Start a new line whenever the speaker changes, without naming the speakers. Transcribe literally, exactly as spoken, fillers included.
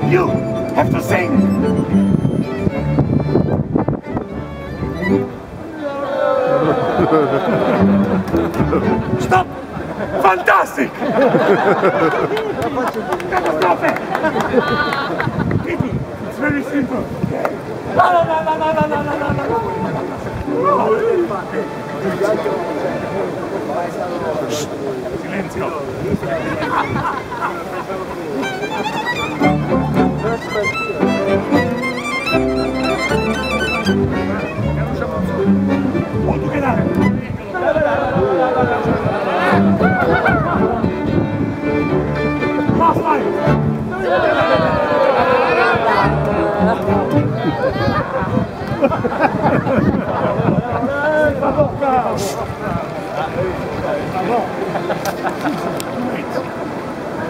You have to sing! Stop! Fantastic! Catastrophe! Pity, it's very simple. La la la la la la la la la Silenzio! Molto che dare! Last line! Ha ha ha ha!